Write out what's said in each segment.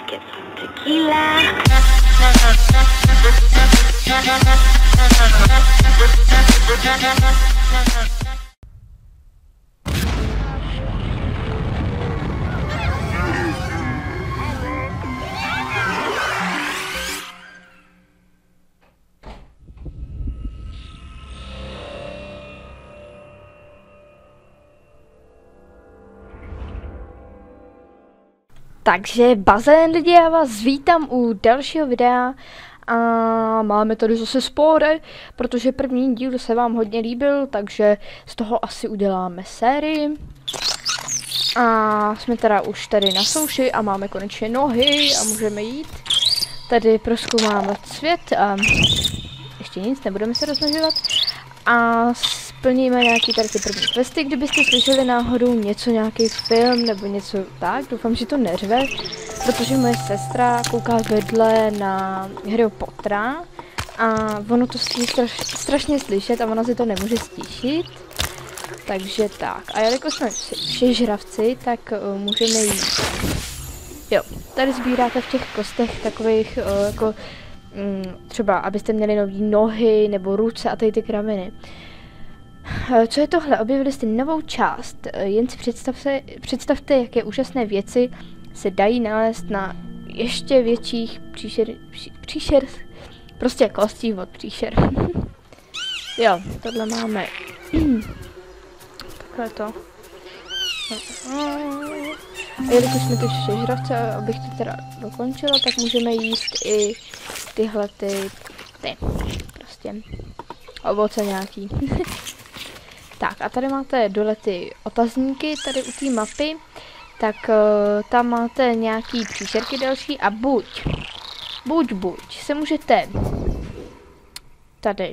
get some tequila. Takže bazén lidi, já vás vítám u dalšího videa a máme tady zase spory, protože první díl se vám hodně líbil, takže z toho asi uděláme sérii. A jsme teda už tady na souši a máme konečně nohy a můžeme jít. Tady prozkoumáme svět a ještě nic, nebudeme se rozmnožovat. A splníme nějaký tady ty první questy, kdybyste slyšeli náhodou něco, nějaký film nebo něco tak, doufám, že to neřve, protože moje sestra kouká vedle na Harryho Pottera a ono to strašně slyšet a ona si to nemůže stíšit, takže tak. A jelikož jsme všežravci, tak můžeme jít. Jo, tady sbíráte v těch kostech takových jako třeba, abyste měli nový nohy nebo ruce a tady ty kraviny. Co je tohle? Objevili jste novou část. Jen si představte, jaké úžasné věci se dají nalézt na ještě větších příšer. Prostě kostí od příšer. Jo, tohle máme. Takhle to. A jelikož jsme ty všežravce, abych to teda dokončila, tak můžeme jíst i tyhle ty prostě ovoce nějaký. Tak a tady máte dole ty otazníky, tady u té mapy, tak tam máte nějaký příšerky další a buď se můžete tady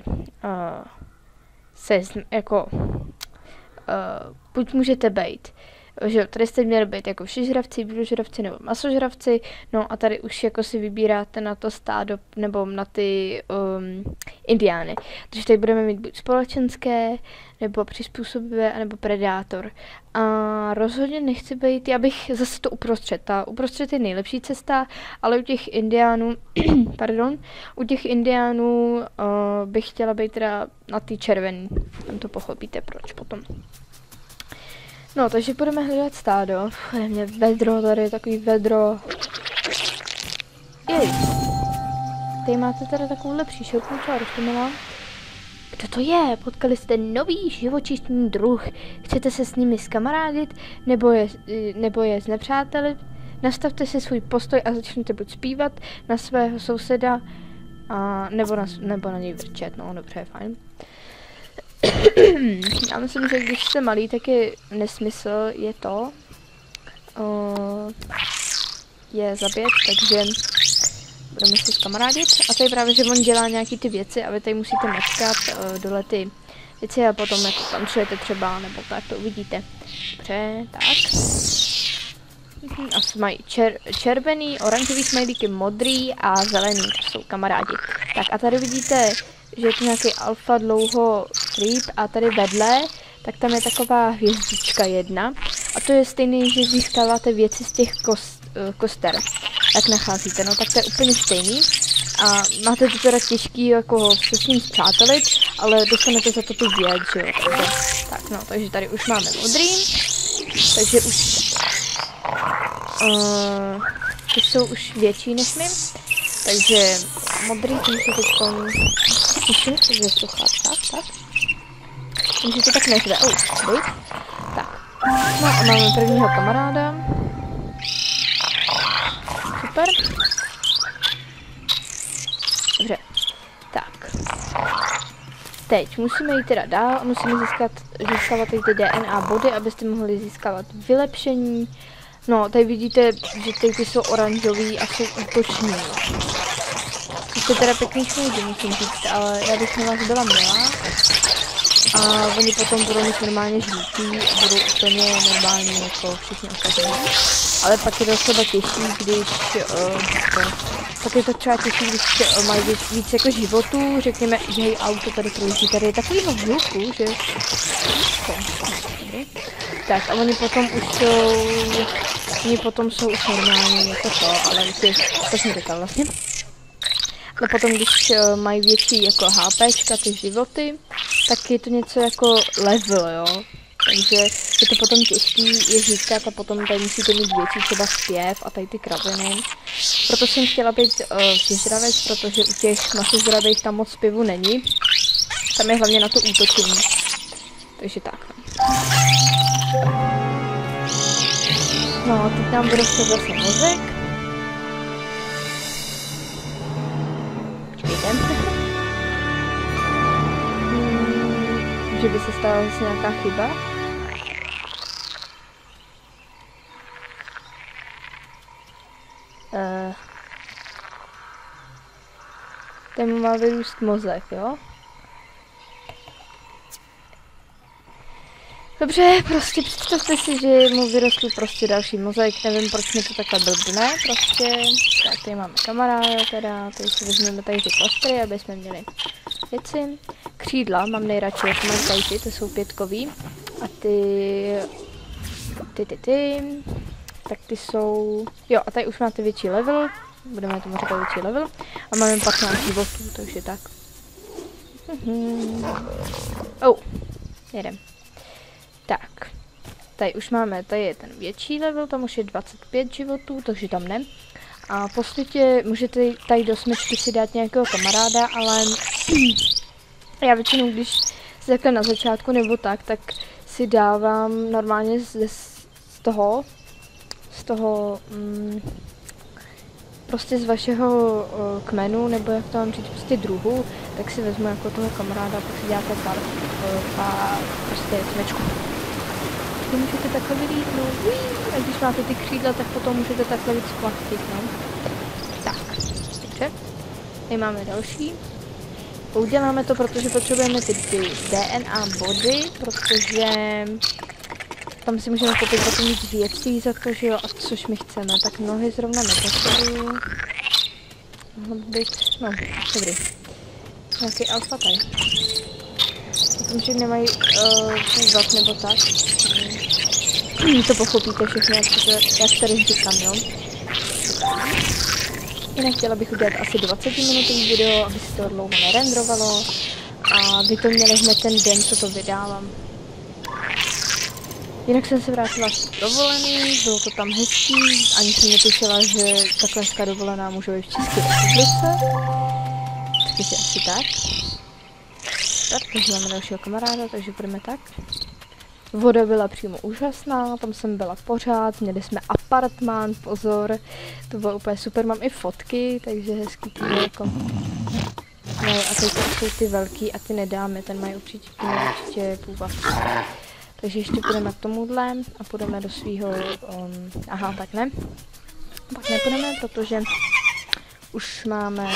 buď můžete být, že tady jste měli být jako všežravci, bíložravci nebo masožravci, no a tady už jako si vybíráte na to stádo nebo na ty indiány. Takže tady budeme mít buď společenské, nebo přizpůsobivé, nebo predátor. A rozhodně nechci být, já bych zase to uprostřed. Ta uprostřed je nejlepší cesta, ale u těch indiánů, bych chtěla být teda na ty červený. Tam to pochopíte proč potom. No, takže budeme hledat stádo. Je mě vedro, tady je takový vedro. Jej. Tady máte teda takovouhle příšerku, co rostomila. Kdo to je? Potkali jste nový živočišný druh. Chcete se s nimi zkamarádit, nebo je znepřátelit? Nastavte si svůj postoj a začněte buď zpívat na svého souseda, nebo na něj vrčet. No, dobře, fajn. Já myslím, že když jste malý, tak je nesmysl je zabít, takže budeme si zkamarádit. A to je právě, že on dělá nějaký ty věci a vy tady musíte mačkat dole ty věci a potom jako tancujete třeba, nebo tak, to uvidíte. Dobře, tak. A mají červený, oranžový smajlíky, modrý a zelený, to jsou kamarádi. Tak a tady vidíte, že je to nějaký alfa dlouho creep a tady vedle, tak tam je taková hvězdička jedna. A to je stejný, že získáváte věci z těch koster, jak nacházíte, no tak to je úplně stejný. A máte to teda těžký jako se s ním zpřátelit, ale dostanete za to tu věc, že jo. Tak no, takže tady už máme modrý, takže už ty jsou už větší než my. Takže modrý, tím se teďkon musím vyslouchat, tak. Takže to tak neřve, tak. No a máme prvního kamaráda. Super. Dobře, tak. Teď musíme jít teda dál a musíme získávat ty DNA body, abyste mohli získávat vylepšení. No, tady vidíte, že ty jsou oranžový a jsou útoční. Jste teda pěkný šmůdy, musím říct, ale já bych na vás byla milá. A oni potom budou mít normálně žlutý a budou úplně normální jako všichni ostatní. Ale pak je to třeba těžší, když pak je to třeba těžší, když mají víc jako životů, řekněme, že její auto tady projíždí, tady je takovýho hluku, že? Tak a oni potom už jsou Oni potom jsou už normální jako to, ale to jsem říkal vlastně. A potom, když mají větší jako HPčka, ty životy, tak je to něco jako level, jo. Takže je to potom těžký je říkat a potom tady musíte mít větší třeba zpěv a tady ty kraviny. Proto jsem chtěla být přizdravec, protože u těch masozdravých tam moc zpěvu není. Tam je hlavně na to útočení. Takže tak. No a teď nám vyroste zase mozek. Že by se stala zase nějaká chyba. Ten má vyrůst mozek, jo? Dobře, prostě představte si, že mu vyrostl prostě další mozek, nevím, proč mi to takhle blbne, prostě. Tak, tady máme kamaráda teda, tady si vezmeme tady ty plastry, aby jsme měli věci. Křídla mám nejradši, jak mám tady ty, to jsou 5kový. A tak ty jsou, jo a tady už máte větší level, budeme tomu říkat větší level. A máme 15 životů, takže tak. Jedem. Tak, tady už máme, tady je ten větší level, tam už je 25 životů, takže tam ne. A v podstatě můžete tady do smečky si dát nějakého kamaráda, ale já většinou, když si takhle na začátku nebo tak si dávám normálně z toho, prostě z vašeho kmenu, nebo jak to mám říct, prostě druhu, tak si vezmu jako toho kamaráda, tak si děláte pár prostě smečku. Vy můžete takhle vylítnout, a když máte ty křídla, tak potom můžete takhle víc plachtit, no. Tak, dobře. Tady máme další. Uděláme to, protože potřebujeme ty DNA body, protože tam si můžeme koupit potom víc věcí za to, že jo, a což my chceme. Tak nohy zrovna nepotřebuju. Mohlo by být, no, dobrý. Nějaký alfa tady. Myslím, že nemají původ nebo tak. To pochopíte všechno, jak tady říkám, jo. Jinak chtěla bych udělat asi 20 minutový video, aby se to dlouho nerendrovalo. A vy to měli hned ten den, co to vydávám. Jinak jsem se vrátila z dovolený, bylo to tam hezký, ani jsem nepíšela, že takhle hezká dovolená může být v České republice. Takže asi tak. Takže máme dalšího kamaráda, takže budeme tak. Voda byla přímo úžasná, tam jsem byla pořád, měli jsme apartmán, pozor, to bylo úplně super, mám i fotky, takže hezký ty jako. No a teď jsou ty velký a ty nedáme, ten mají určitě půvab. Takže ještě půjdeme k tomuhle a půjdeme do svýho, aha, tak ne. Pak nepůjdeme, protože už máme,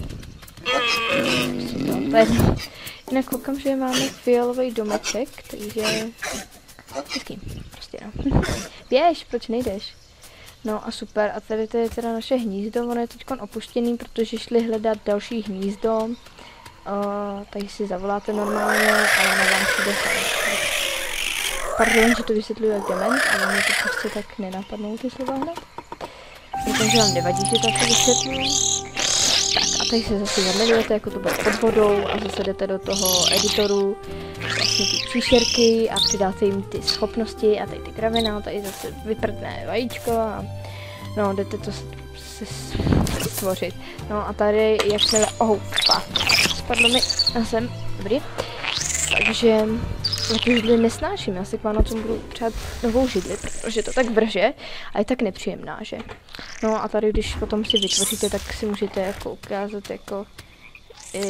jinak koukám, že máme fialový domeček, takže hezký, prostě no. Běž, proč nejdeš? No a super, a tady to je teda naše hnízdo, ono je teď opuštěný, protože šli hledat další hnízdo, takže si zavoláte normálně, ale ona vám přijde sem. Pardon, že to vysvětluji jak dement, ale mě to prostě tak nenapadnou ty slova hned. Protože vám nevadí, že to asi vysvětluji. Tak a tady se zase zaměřujete, jako to bude pod vodou a zase jdete do toho editoru vlastně ty příšerky a přidáte jim ty schopnosti a tady ty kravina, tady zase vyprdne vajíčko a no, jdete to stvořit. No a tady, jakmile, spadlo mi na zem, dobrý. Takže já tu židli nesnáším, já si k Vánocům budu přát novou židli, protože to tak vrže a je tak nepříjemná, že? No a tady, když potom si vytvoříte, tak si můžete jako ukázat jako i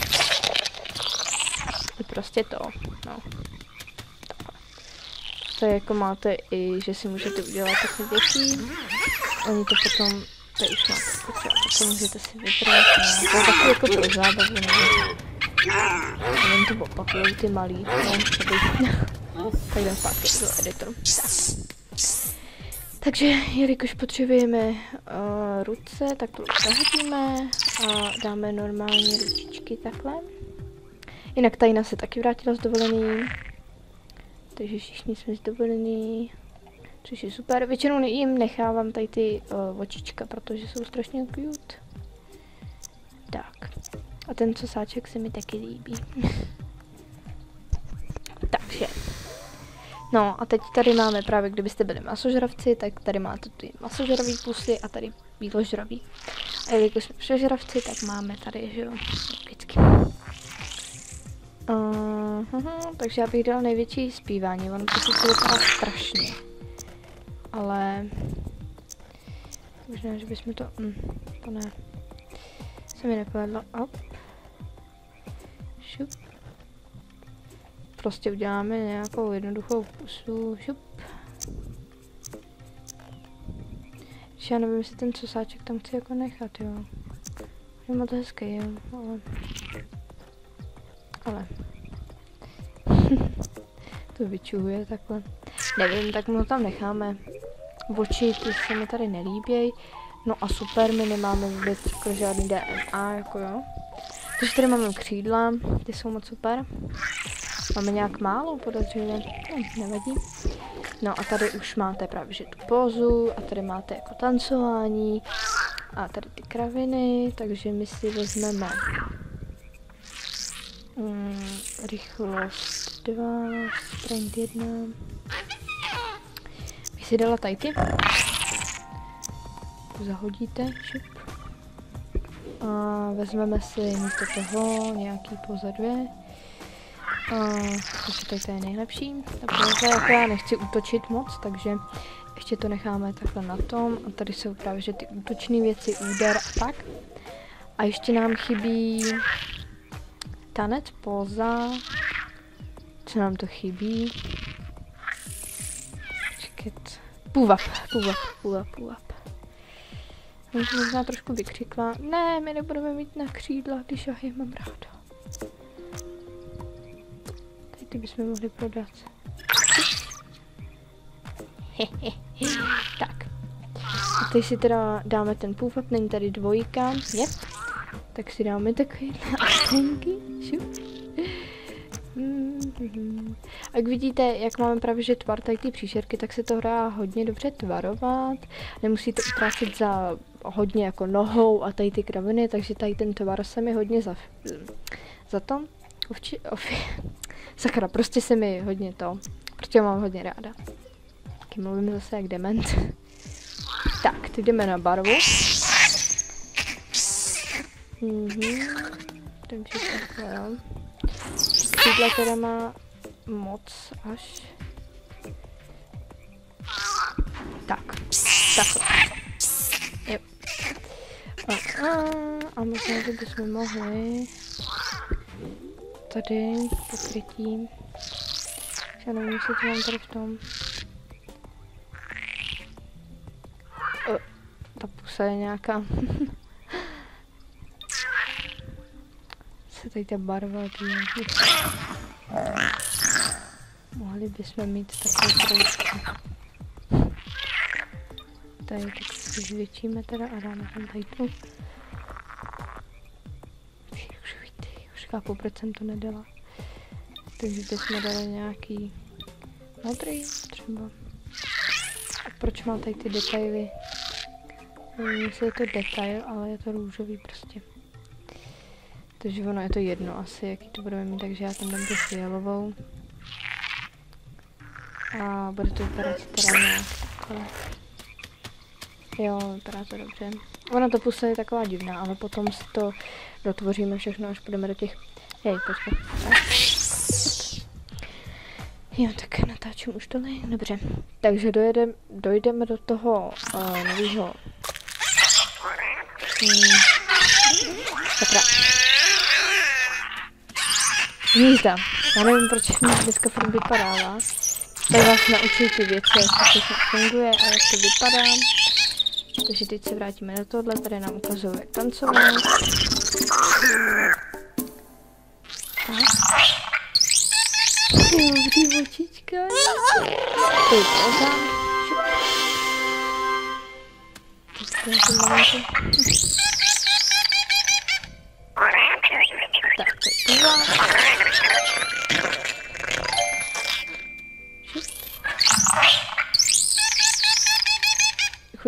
prostě to, no. To je jako máte i, že si můžete udělat takové věci, oni to potom, tady už máte potřeba, tak můžete si vybrat, no. To je taky jako pro zábavu, nevím, to opakují ty malý, no, tak jdem zpátky do editoru. Takže, jelikož potřebujeme ruce, tak to zahodíme a dáme normálně ručičky takhle. Jinak Tajna se taky vrátila z dovolený, takže všichni jsme z dovolený. Což je super. Většinou jim nechávám tady ty očička, protože jsou strašně cute. Tak. A ten sosáček se mi taky líbí. Takže. No a teď tady máme právě, kdybyste byli masožravci, tak tady máte ty masožravý pusy a tady bíložravý. A jelikož jsme všežravci, tak máme tady, že jo, logicky. Takže já bych dal největší zpívání, ono to sice vypadá strašně. Ale... možná, že bychom to... to ne. Se mi nepovedlo. Op. Šup. Prostě uděláme nějakou jednoduchou pusu. Šup. Já nevím, jestli ten sosáček tam chci jako nechat, jo. Je moc hezký, jo, ale... to vyčuhuje takhle. Nevím, tak mu tam necháme. Oči, ty se mi tady nelíbějí. No a super, my nemáme vůbec jako žádný DNA, jako jo. Takže tady máme křídla, ty jsou moc super. Máme nějak málo podezřelé, nevadí. No a tady už máte právě že tu pózu a tady máte jako tancování a tady ty kraviny, takže my si vezmeme rychlost 2, sprint 1. Bych si dala tady ty. Zahodíte, šup. A vezmeme si místo toho nějaký póza 2. Takže tady to je nejlepší. Takže jako já nechci útočit moc, takže ještě to necháme takhle na tom. A tady jsou právě že ty útočné věci, úder a tak. A ještě nám chybí tanec, póza. Co nám to chybí? Počkat. Půvap. Možná trošku vykřikla. Ne, my nebudeme mít na křídla, když já je mám ráda. Tady ty bychom mohli prodat. Tak. A teď si teda dáme ten půvap, není tady dvojka. Yep. Tak si dáme takový astenky. A jak vidíte, jak máme právě že tvar tady ty příšerky, tak se to dá hodně dobře tvarovat. Nemusíte utrácet za hodně jako nohou a tady ty kraviny, takže tady ten tvar se mi hodně za to. Sakra, prostě se mi hodně to, protože mám hodně ráda. Taky mluvím zase jak dement. Tak, teď jdeme na barvu. Takže takhle, jo. Křídla teda má moc až. Tak, takhle. Jo. A možná, že bychom mohli tady pokrytí. Já nevím, jestli to mám tady v tom. Ta pusa je nějaká. Se tady ta barva mohli bychom mít takové kroužky. Tady tak si zvětšíme teda a dáme tam tady tu. Už chápu, proč jsem to nedala. Takže bychom dali nějaký modrý třeba. A proč mám tady ty detaily? Nevím, jestli je to detail, ale je to růžový prostě. Takže ono je to jedno asi, jaký to budeme mít, takže já tam dám tu fialovou. A bude to vypadat teda nějak takhle. Jo, vypadá to dobře. Ona to pusa je taková divná, ale potom si to dotvoříme všechno, až půjdeme do těch... Hej, počkej. Jo, tak natáčím už tohle. Dobře. Takže dojdeme do toho nového... Takhle. Hnízda. Já nevím, proč mi dneska furt vypadává. Tady vás naučí ty věci, jak to všechno funguje a jak to vypadá. Takže teď se vrátíme do tohle, tady nám ukazují, jak tancovat. Dobrý očička. To je pauza. Tak, to je pauza.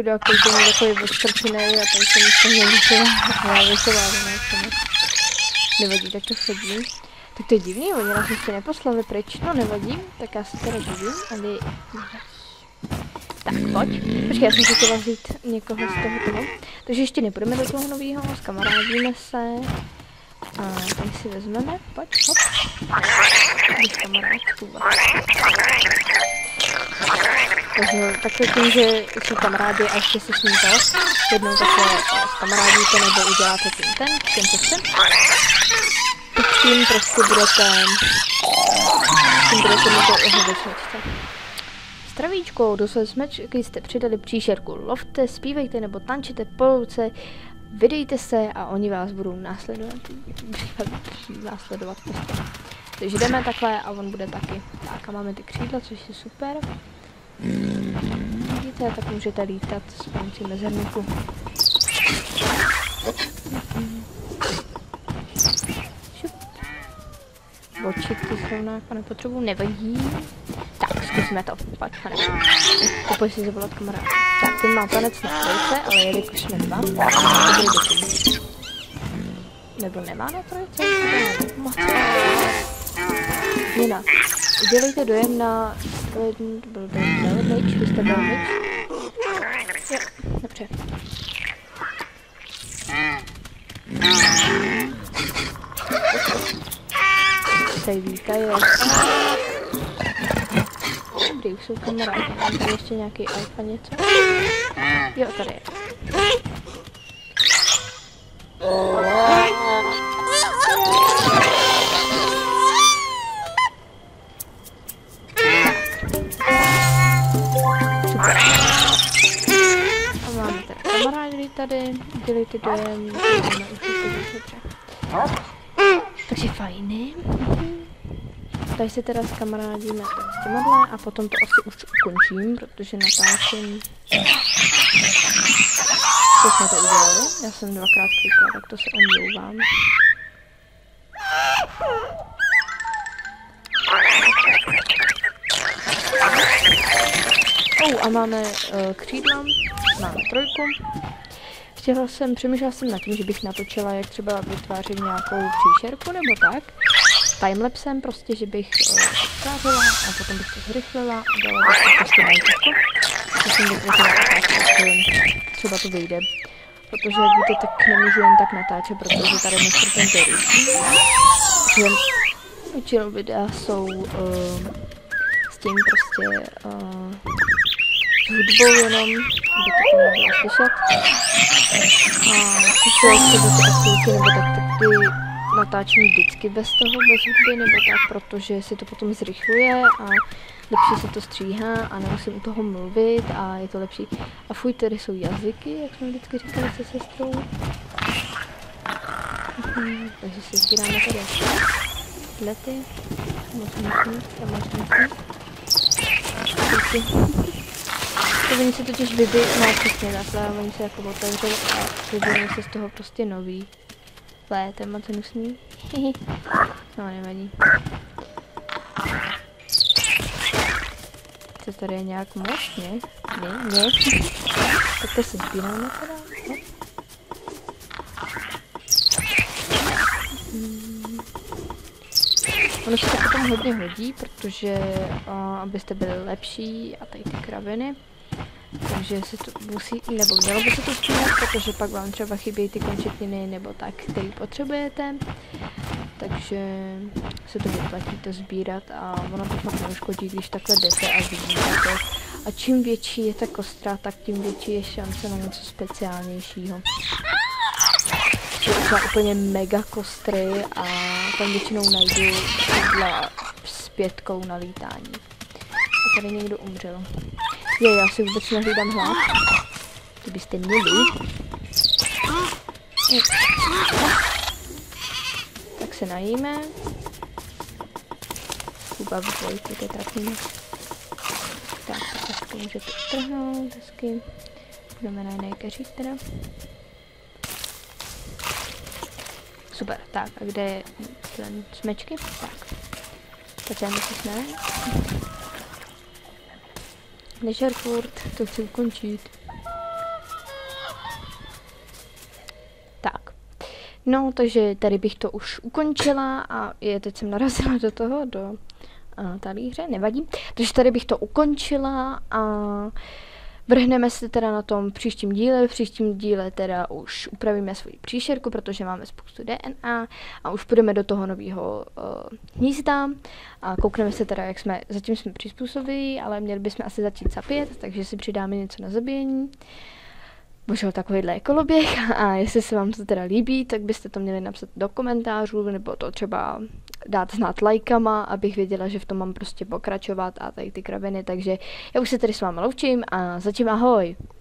chudák, který je takový odstrčený a tady jsem úplně vysová, nevadí, tak to chodí. Tak to je divný, oni nás ještě neposlali pryč, no nevadí, tak já se teda divím, ale... Tak pojď, počkej, já jsem si chtěla vzít někoho z toho. Takže ještě nepůjdeme do toho nového, zkamarádíme se. A tady si vezmeme, pojď, hop. Když kamarádku. Takže takhle tím, že jsou kamarádi a ještě se s ním to, jednou takhle zkamarádíte nebo uděláte tím co chcem. Tak tím prostě budete mi to ohodnocovat. Zdravíčko, do své smečky jste přidali příšerku. Lovte, zpívejte nebo tančete po louce, vydejte se a oni vás budou následovat prostě. Takže jdeme takhle a on bude taky. Tak a máme ty křídla, což je super. Vidíte, tak můžete lítat s pomocí mezerníku. Bočit ty zrovna nepotřebuji, nevadí. Tak, zkusíme to. Pojď, pane. Pojď si zavolat kamarád. Tak, ten má tanec na trojce, ale jelikož jsme dva, to bude dobrý. Nebo nemá na trojce? Moc. Nina, udělejte dojem na... Byl Velmič, vy jste Velmič? Jo, dobře. Tady vítají. Dobrý, už jsou kamarádi. Mám tady ještě nějaký alfa něco? Jo, tady je. Super. A máme tady kamarády tady. Dělejte dojem. Takže fajný. Tady se teda zkamarádíme s těmadle a potom to asi už ukončím, protože natáčím. To jsme to udělali, já jsem dvakrát klikla, tak to se omlouvám. A máme křídla, máme trojku. Přemýšlela jsem nad tím, že bych natočila, jak třeba vytvářet nějakou příšerku nebo tak. Timelapsem prostě, že bych utvářela a potom bych to zrychlila a dala bych to prostě na YouTube. To jsem vytvořila třeba to vyjde. Protože jak víte, tak nemůžu jen tak natáčet, protože tady nechci ten teorický. Takže většinou videa jsou s tím prostě s hudbou jenom, aby to nebylo slyšet. A přišlo se do ty aktivity nebo tak ty natáčím vždycky bez hudby nebo tak, protože si to potom zrychluje a lepší se to stříhá a nemusím u toho mluvit a je to lepší. A fuj, tady jsou jazyky, jak jsme vždycky říkali se sestrou. Takže si sbíráme tady lety. To oni se totiž no přesně takhle, oni se jako otevřou a vybírají se z toho prostě nový. To je moc hnusný. No, nevadí. To tady je nějak moc, ne? Ne. Tak to se sbíráme teda. Ono se to potom hodně hodí, protože abyste byli lepší a tady ty kraviny. Takže se to musí, nebo mělo by se to stříhat, protože pak vám třeba chybějí ty končetiny nebo tak, který potřebujete. Takže se to vyplatí to sbírat a ono to fakt neuškodí, když takhle jdete a vidíte to. A čím větší je ta kostra, tak tím větší je šance na něco speciálnějšího. Třeba úplně mega kostry a tam většinou najdu s 5 na lítání. A tady někdo umřel. Já si vůbec nehlídám hlad. To byste měli. Tak se najíme. Kuba v dvojku, to je trapný. Tak, hezky můžete utrhnout, hezky. Budeme na jiný keřík teda. Super, tak a kde je ten smečky? Tak. Začneme si jsme. Nežer furt, to chci ukončit. No, takže tady bych to už ukončila a teď jsem narazila do toho, do talíře, nevadí. Takže tady bych to ukončila a vrhneme se teda na tom příštím díle. V příštím díle teda už upravíme svoji příšerku, protože máme spoustu DNA a už půjdeme do toho nového hnízda a koukneme se teda, jak zatím jsme přizpůsobili, ale měli bychom asi začít sapět, takže si přidáme něco na zabíjení. Bohužel takovýhle koloběh a jestli se vám to teda líbí, tak byste to měli napsat do komentářů nebo to třeba dát znát lajkama, abych věděla, že v tom mám prostě pokračovat a tady ty kraviny, takže já už se tady s vámi loučím a zatím ahoj!